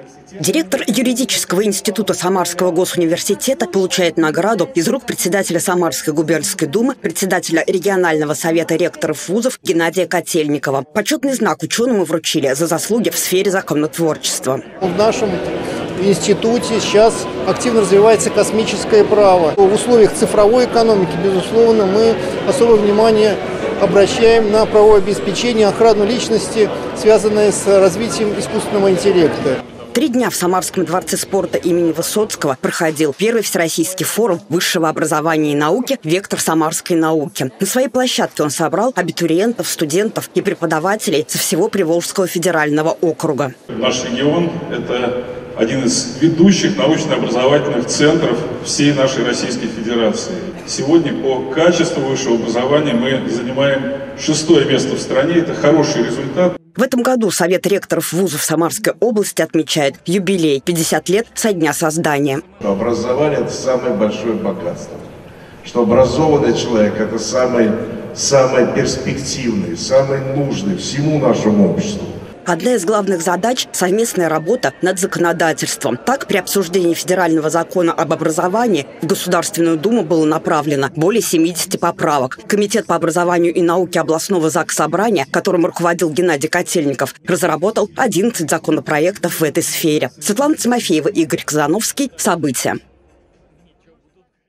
Директор юридического института Самарского госуниверситета получает награду из рук председателя Самарской губернской думы, председателя регионального совета ректоров вузов Геннадия Котельникова. Почетный знак ученому вручили за заслуги в сфере законотворчества. В нашем институте сейчас активно развивается космическое право. В условиях цифровой экономики, безусловно, мы особое внимание обращаем на правовое обеспечение, охрану личности, связанное с развитием искусственного интеллекта. 3 дня в Самарском дворце спорта имени Высоцкого проходил первый всероссийский форум высшего образования и науки «Вектор самарской науки». На своей площадке он собрал абитуриентов, студентов и преподавателей со всего Приволжского федерального округа. Наш регион – это один из ведущих научно-образовательных центров всей нашей Российской Федерации. Сегодня по качеству высшего образования мы занимаем 6-е место в стране. Это хороший результат. В этом году Совет ректоров вузов Самарской области отмечает юбилей – 50 лет со дня создания. Образование – это самое большое богатство. Что образованный человек – это самый перспективный, самый нужный всему нашему обществу. Одна из главных задач – совместная работа над законодательством. Так, при обсуждении федерального закона об образовании в Государственную Думу было направлено более 70 поправок. Комитет по образованию и науке областного заксобрания, которым руководил Геннадий Котельников, разработал 11 законопроектов в этой сфере. Светлана Тимофеева, Игорь Казановский. События.